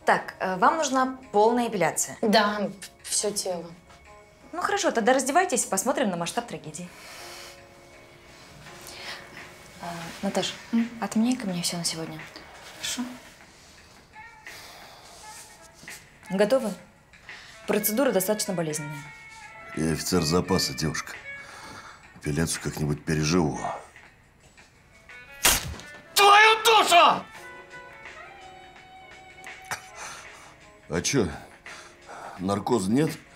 Так, вам нужна полная эпиляция. Да, все тело. Ну хорошо, тогда раздевайтесь, посмотрим на масштаб трагедии. Наташ, отменяй ко мне все на сегодня. Хорошо. Готовы? Процедура достаточно болезненная. Я офицер запаса, девушка. Эпиляцию как-нибудь переживу. Твою душу! А чё, наркоза нет?